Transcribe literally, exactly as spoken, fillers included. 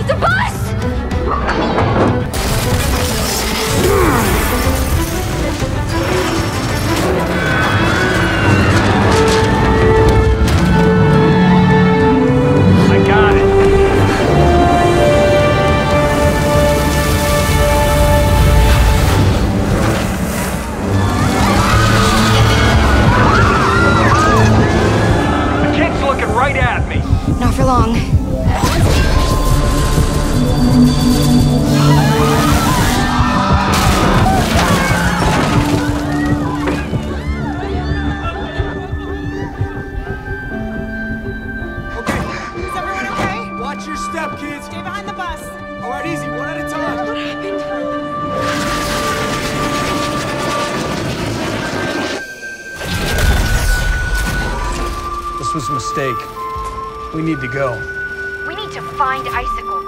The bus! I got it. The kid's looking right at me. Not for long. This was a mistake. We need to go. We need to find Icicle.